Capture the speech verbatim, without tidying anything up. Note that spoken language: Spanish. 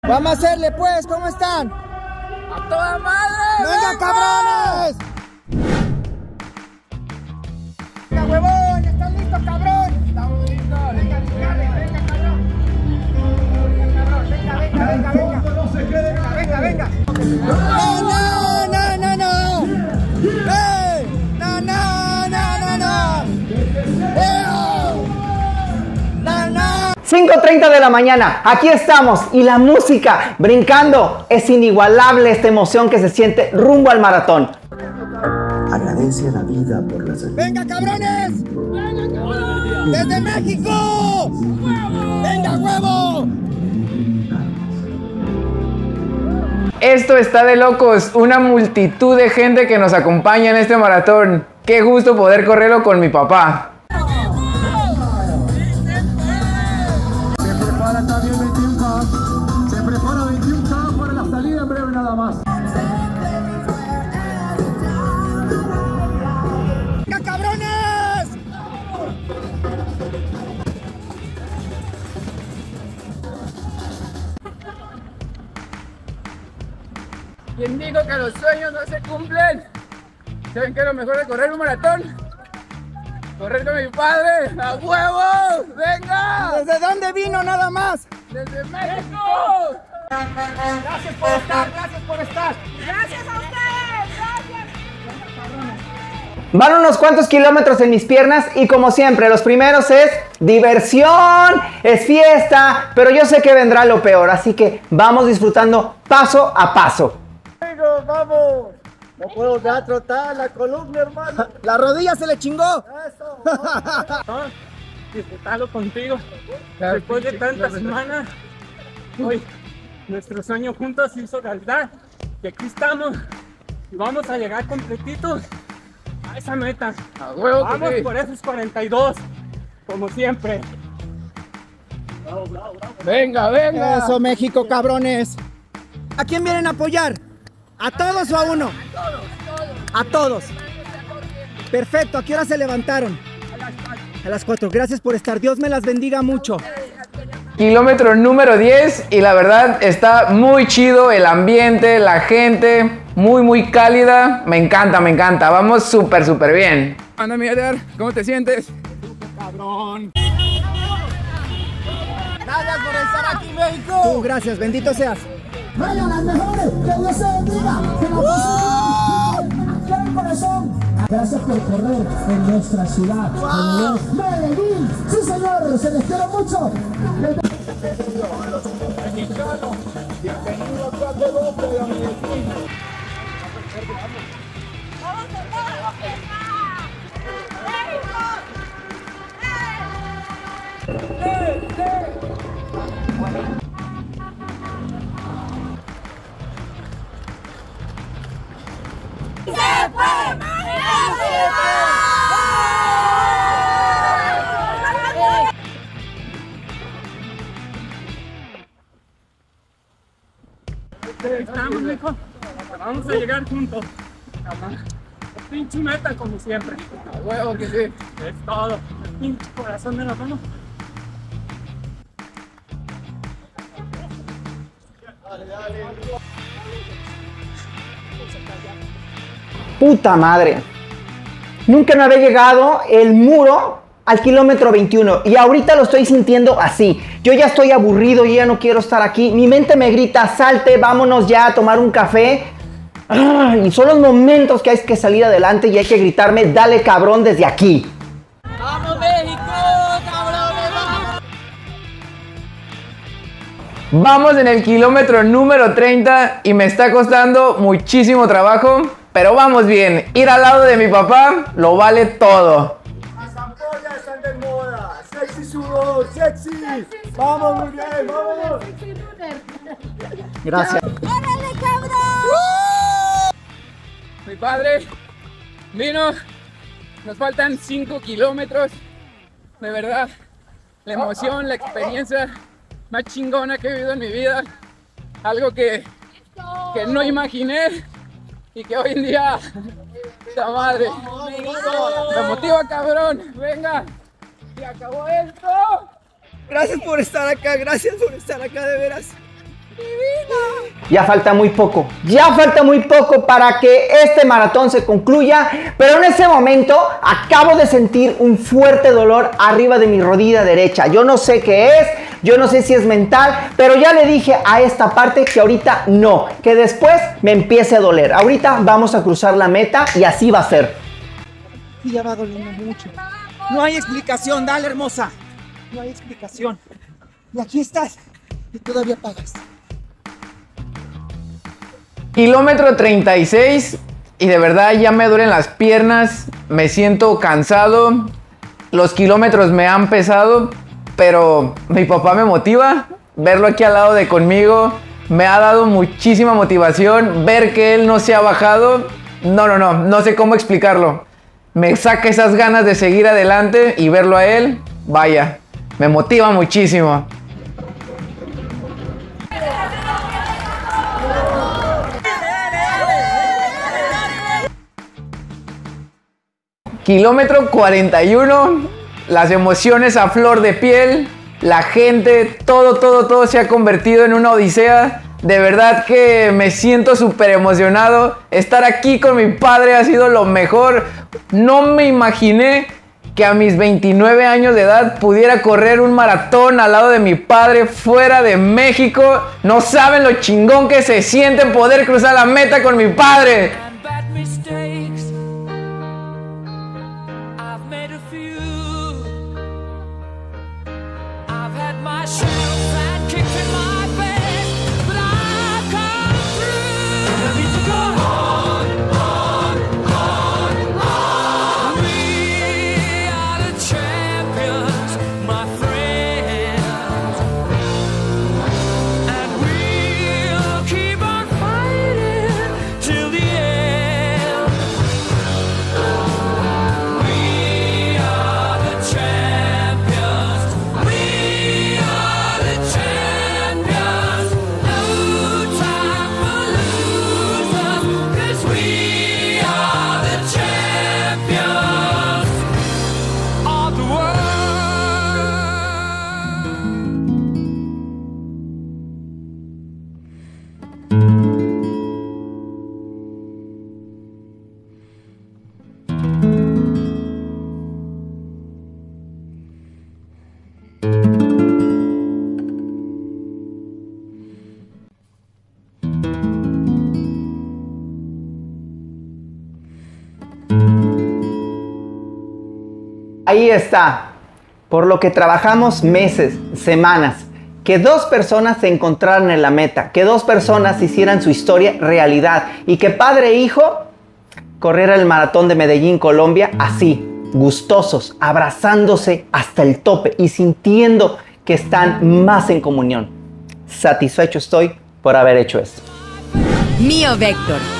Vamos a hacerle pues, ¿cómo están? ¡A toda madre! ¡Venga, cabrones! ¡Venga, huevón! ¿Están listos, cabrón? Estamos listos. Venga, venga, venga, cabrón. Venga, venga, venga, venga. Venga, venga, venga. ¡No, no, no, no, no! ¡Eh! ¡No, no, no, no, no! ¡Eh! ¡No, no! cinco treinta de la mañana, aquí estamos y la música brincando. Es inigualable esta emoción que se siente rumbo al maratón. Agradece a la vida por la salud. ¡Venga, cabrones! ¡Desde México! ¡Venga, huevo! Esto está de locos, una multitud de gente que nos acompaña en este maratón. Qué gusto poder correrlo con mi papá. Se prepara también veintiuno K. Se prepara veintiuno K para la salida en breve nada más. ¡Venga, cabrones! ¿Quién dijo que los sueños no se cumplen? ¿Saben qué es lo mejor de correr un maratón? Correr con mi padre. ¡A huevo! ¡Venga! ¿Desde dónde vino nada más? ¡Desde México! Gracias por estar, gracias por estar. Gracias a ustedes, gracias. Van unos cuantos kilómetros en mis piernas y como siempre, los primeros es diversión, es fiesta, pero yo sé que vendrá lo peor, así que vamos disfrutando paso a paso. Amigos, vamos. No puedo ya trotar la columna, hermano. La rodilla se le chingó. Eso. Disfrutarlo contigo. Después de tantas semanas, hoy nuestro sueño juntos se hizo realidad. Y aquí estamos. Y vamos a llegar completitos a esa meta. ¡A huevo! que Vamos sí. por esos cuarenta y dos, como siempre. ¡Venga, venga! Eso, México, cabrones. ¿A quién vienen a apoyar? ¿A todos o a uno? A todos, A todos. Perfecto, ¿a qué hora se levantaron? A las cuatro. A las cuatro, gracias por estar. Dios me las bendiga mucho. Kilómetro número diez y la verdad está muy chido el ambiente, la gente, muy muy cálida. Me encanta, me encanta. Vamos súper, súper bien. Anda, mi Eder, ¿cómo te sientes? Cabrón. Gracias por estar aquí, México. Tú, gracias, bendito seas. Vayan las mejores, que Dios se bendiga. Que la pasen el corazón. Gracias por correr en nuestra ciudad, en Medellín. Sí, señor, se les quiere mucho. ¡Se puede! Estamos, hijo. Vamos a llegar juntos. Pinche meta como siempre. A huevo que sí. Es todo. El pinche corazón de la mano. Puta madre. Nunca me había llegado el muro al kilómetro veintiuno y ahorita lo estoy sintiendo así. Yo ya estoy aburrido, yo ya no quiero estar aquí. Mi mente me grita, salte, vámonos ya a tomar un café. Ah, y son los momentos que hay que salir adelante y hay que gritarme, dale cabrón desde aquí. ¡Vamos, México! ¡Cabrones, vamos! Vamos en el kilómetro número treinta y me está costando muchísimo trabajo, pero vamos bien. Ir al lado de mi papá lo vale todo. Las ampollas están de moda. Sexy sudor, sexy. Vamos, muy bien, vamos. Gracias. ¡Órale, cabrón! Mi padre vino, nos faltan cinco kilómetros. De verdad, la emoción, la experiencia más chingona que he vivido en mi vida. Algo que, que no imaginé y que hoy en día, ¡la madre! Me motiva, cabrón. Venga, se acabó esto. Gracias por estar acá, gracias por estar acá, de veras. ¡Mi vida! Ya falta muy poco, ya falta muy poco para que este maratón se concluya, pero en ese momento acabo de sentir un fuerte dolor arriba de mi rodilla derecha. Yo no sé qué es, yo no sé si es mental, pero ya le dije a esta parte que ahorita no, que después me empiece a doler. Ahorita vamos a cruzar la meta y así va a ser. Y ya va doliendo mucho. No hay explicación, dale, hermosa. No hay explicación. Y aquí estás y todavía pagas. Kilómetro treinta y seis y de verdad ya me duelen las piernas, me siento cansado, los kilómetros me han pesado, pero mi papá me motiva, verlo aquí al lado de conmigo, me ha dado muchísima motivación, ver que él no se ha bajado, no, no, no, no sé cómo explicarlo, me saca esas ganas de seguir adelante y verlo a él, vaya, me motiva muchísimo. Kilómetro cuarenta y uno, las emociones a flor de piel, la gente, todo, todo, todo se ha convertido en una odisea. De verdad que me siento súper emocionado. Estar aquí con mi padre ha sido lo mejor. No me imaginé que a mis veintinueve años de edad pudiera correr un maratón al lado de mi padre fuera de México. No saben lo chingón que se siente poder cruzar la meta con mi padre. Ahí está, por lo que trabajamos meses, semanas, que dos personas se encontraran en la meta, que dos personas hicieran su historia realidad y que padre e hijo corrieran el maratón de Medellín, Colombia, así, gustosos, abrazándose hasta el tope y sintiendo que están más en comunión. Satisfecho estoy por haber hecho esto. Mio Vector.